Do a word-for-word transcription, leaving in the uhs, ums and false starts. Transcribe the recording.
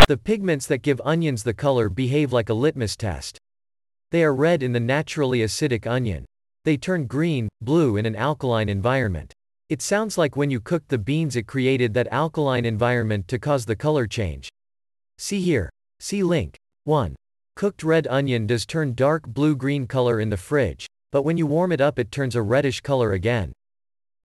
The pigments that give onions the color behave like a litmus test. They are red in the naturally acidic onion. They turn green, blue in an alkaline environment. It sounds like when you cooked the beans it created that alkaline environment to cause the color change. See here. See link. one. Cooked red onion does turn dark blue-green color in the fridge, but when you warm it up it turns a reddish color again.